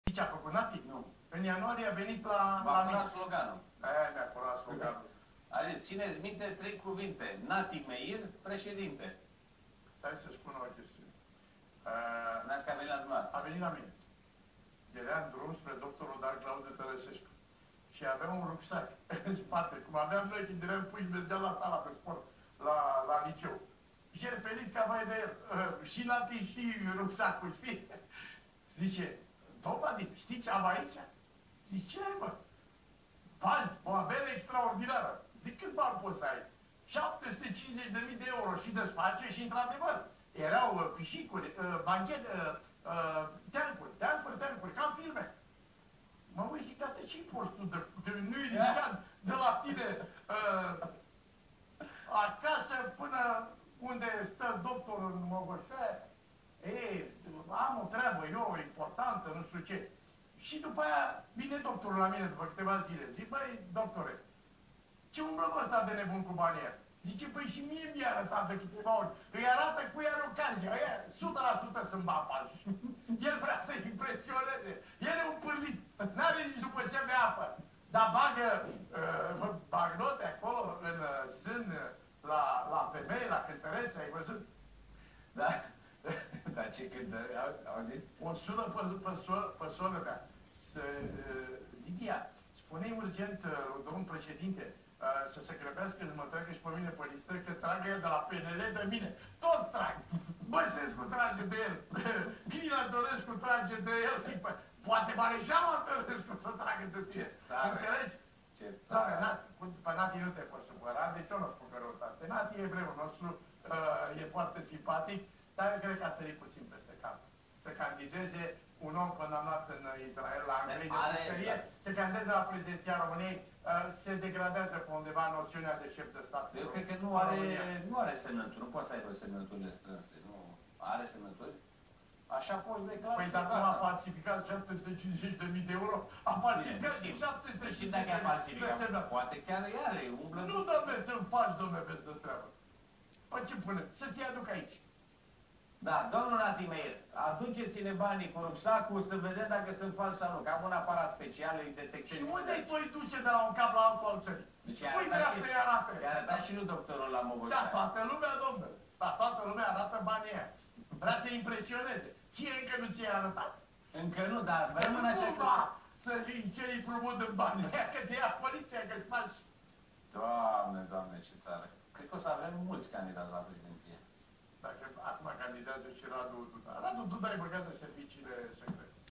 Ce a făcut Nati? Nu. În ianuarie a venit la... V-a furat sloganul. Aia mi-a furat sloganul. Adică, țineți minte 3 cuvinte. Nati Meir, președinte. Stai să spun o chestiune. Spuneați că a venit la dumneavoastră. A venit la mine. Era în drum spre doctorul Dar Claudiu Tălăsescu. Și avea un rucsac în spate. Cum aveam noi când eram puși, mergeam la sala pe sport, la liceu. Jerfelit ca vai de el. Și Nati și rucsacul, știi? Zice, Dobadi, știi ce am aici? Zic, ce ai, mă? Bani, o avere extraordinară. Zic, cât bani poți să ai? 750.000 de euro și desface și, într-adevăr, erau pișicuri, banchete, teancuri, ca în filme. Mă uit, zic, dar de ce-i porți tu nu-i ridicat de la tine acasă până unde stă doctorul în Mogoștea? Ei, am o treabă eu, importantă, nu știu ce. Și după aia vine doctorul la mine după câteva zile. Zic, băi, doctore, ce umblă ăsta de nebun cu banii ăia? Zice, păi și mie mi-a arătat de câteva ori. Îi arată cu ea ocazia. Ăia 100% sunt bani. El vrea să impresioneze. El e un pârlit. N-are nici după ce bea apă. Dar bagă bagnote acolo, în sân, la femei, la cântărețe, ai văzut? Da. Dar ce cântări, auziți? O sună pe soră mea. Lidia, spune-i urgent, domnul președinte, să se grăbească să mă tragă și pe mine pe listă, că tragă el de la PNL de mine. Toți trag! Băsescu trage de el, Crină Dorescu trage de el, zic, poate Mareșalul Dorescu să tragă de ce. Înțelegi? Ce țară! Pe Nati nu te poți supăra, deci eu nu spun că răutate. Nati e evreul nostru, e foarte simpatic, dar eu cred că a sărit puțin peste cap. Să candideze un om condamnat în Israel la Anglia de pușcărie, se candidează la prezidenția României, se degradează pe undeva noțiunea de șef de stat. Eu cred că nu are semnături, nu poate să aibă semnăturile strânse, nu are semnături. Așa poți declara. Păi dacă nu a falsificat 750.000 de euro, a falsificat și 750.000 și dacă a falsificat, poate chiar are, umblă... Nu, dom'le, să-mi faci, dom'le, peste treabă. Păi ce pune? Să-ți aduc aici. Da, domnul Nati Meir, aduceți-ne banii cu rucsacul să vedem dacă sunt fals sau nu, că am un aparat special, îi detectez. Și unde îi duce de la un cap la altul al țării? Deci Păi vrea să-i arate. I-a arătat și lui doctorul la Mogoștea. Da, toată lumea, domnule. Da, toată lumea arată banii aia. Vrea să impresioneze. Ție încă nu ți-ai arătat? Încă nu, dar vrem în această... să-i ceri prumut în banii aia, că te ia poliția, că-ți faci. Doamne, Doamne, ce țară. Cred că o să avem mulți candidați la prezidenție. Dacă acum candidează și Radu Duda. Radu Duda e băgat de serviciile secrete.